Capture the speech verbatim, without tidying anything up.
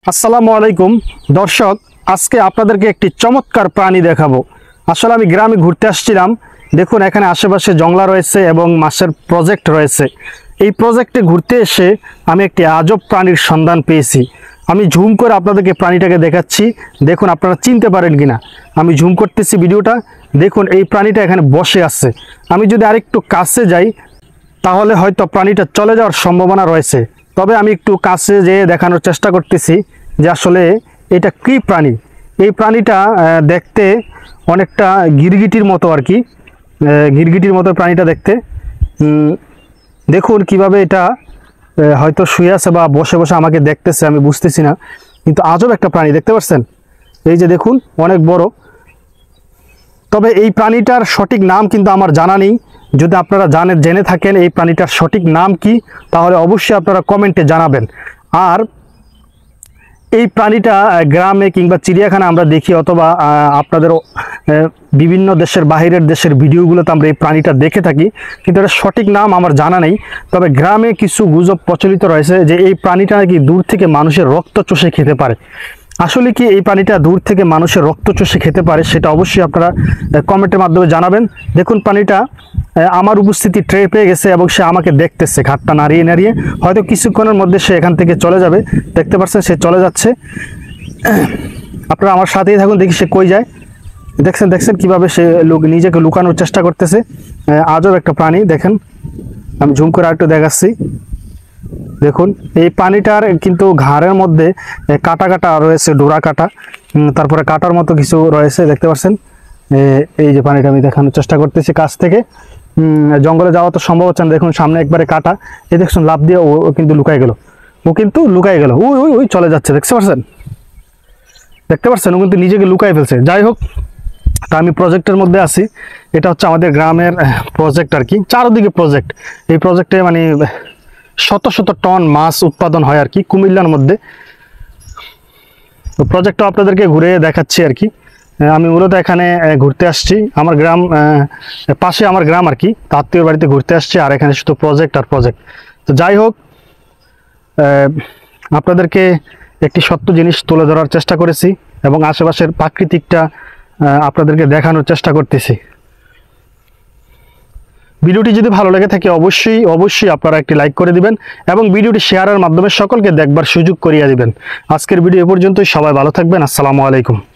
আসসালামু আলাইকুম দর্শক, আজকে আপনাদেরকে একটি চমৎকার প্রাণী দেখাবো। আসলে আমি গ্রামে ঘুরতে আসছিলাম। দেখুন, এখানে আশেপাশে জংলা রয়েছে এবং মাছের প্রজেক্ট রয়েছে। এই প্রজেক্টে ঘুরতে এসে আমি একটি আজব প্রাণীর সন্ধান পেয়েছি। আমি ঝুম করে আপনাদেরকে প্রাণীটাকে দেখাচ্ছি, দেখুন আপনারা চিনতে পারেন কিনা। আমি ঝুম করতেছি ভিডিওটা, দেখুন এই প্রাণীটা এখানে বসে আছে। আমি যদি আরেকটু কাছে যাই তাহলে হয়তো প্রাণীটা চলে যাওয়ার সম্ভাবনা রয়েছে। তবে আমি একটু কাছে যেয়ে দেখানোর চেষ্টা করতেছি যে আসলে এটা কী প্রাণী। এই প্রাণীটা দেখতে অনেকটা গিরগিটির মতো আর কি, গিরগিটির মতো প্রাণীটা দেখতে। দেখুন কিভাবে এটা হয়তো শুয়ে আছে বা বসে বসে আমাকে দেখতেছে, আমি বুঝতেছি না, কিন্তু আজব একটা প্রাণী। দেখতে পাচ্ছেন, এই যে দেখুন অনেক বড়। তবে এই প্রাণীটার সঠিক নাম কিন্তু আমার জানা নেই। যদি আপনারা জানে জেনে থাকেন এই প্রাণীটার সঠিক নাম কি, তাহলে অবশ্যই আপনারা কমেন্টে জানাবেন। আর এই প্রাণীটা গ্রামে কিংবা চিড়িয়াখানা আমরা দেখি, অথবা আপনাদের বিভিন্ন দেশের বাহিরের দেশের ভিডিওগুলোতে আমরা এই প্রাণীটা দেখে থাকি, কিন্তু এটার সঠিক নাম আমার জানা নেই। তবে গ্রামে কিছু গুজব প্রচলিত রয়েছে যে এই প্রাণীটা নাকি দূর থেকে মানুষের রক্ত চষে খেতে পারে। আসলে কি এই প্রাণীটা দূর থেকে মানুষের রক্ত চষে খেতে পারে, সেটা অবশ্যই আপনারা কমেন্টের মাধ্যমে জানাবেন। দেখুন প্রাণীটা আমার উপস্থিতি ট্রে পেয়ে গেছে এবং সে আমাকে দেখতেছে, ঘাটটা নাড়িয়ে নাড়িয়ে। হয়তো কিছুক্ষণের মধ্যে সে এখান থেকে চলে যাবে। দেখতে পাচ্ছেন সে চলে যাচ্ছে। আপনারা আমার সাথেই থাকুন, দেখি সে কই যায়। দেখছেন দেখছেন কিভাবে সে নিজেকে লুকানোর চেষ্টা করতেছে। আজব একটা প্রাণী। দেখেন, আমি ঝুম করে আরেকটু দেখাচ্ছি। দেখুন এই প্রাণীটার কিন্তু ঘাড়ের মধ্যে কাটা কাটা রয়েছে, ডোরা কাটা, তারপরে কাটার মতো কিছু রয়েছে। দেখতে পাচ্ছেন এই যে প্রাণীটা আমি দেখানোর চেষ্টা করতেছি কাছ থেকে। জঙ্গলে যাওয়া তো সম্ভব হচ্ছে না। দেখুন সামনে একবারে কাটা। এই দেখুন লাফ দিয়ে ও কিন্তু লুকাই গেল, ও কিন্তু লুকাই গেল, ওই ওই ওই চলে যাচ্ছে। দেখতে পাচ্ছেন দেখতে পাচ্ছেন ও কিন্তু নিজেকে লুকাই ফেলছে। যাই হোক, তা আমি প্রজেক্টের মধ্যে আছি। এটা হচ্ছে আমাদের গ্রামের প্রজেক্ট আর কি, চারদিকে প্রজেক্ট। এই প্রজেক্টে মানে শত শত টন মাছ উৎপাদন হয় আর কি, কুমিল্লার মধ্যে। প্রজেক্টটা আপনাদেরকে ঘুরে দেখাচ্ছি আর কি। আমি মূলত এখানে ঘুরতে আসছি, আমার গ্রাম পাশে আমার গ্রাম আর কি, আত্মীয় বাড়িতে ঘুরতে আসছি। আর এখানে শুধু প্রজেক্ট আর প্রজেক্ট। তো যাই হোক, আপনাদেরকে একটি সত্য জিনিস তুলে ধরার চেষ্টা করেছি এবং আশেপাশের প্রাকৃতিকটা আপনাদেরকে দেখানোর চেষ্টা করতেছি। ভিডিওটি যদি ভালো লেগে থাকে অবশ্যই অবশ্যই আপনারা একটি লাইক করে দিবেন এবং ভিডিওটি শেয়ারের মাধ্যমে সকলকে দেখবার সুযোগ করিয়ে দিবেন। আজকের ভিডিও এ পর্যন্তই। সবাই ভালো থাকবেন। আসসালামু আলাইকুম।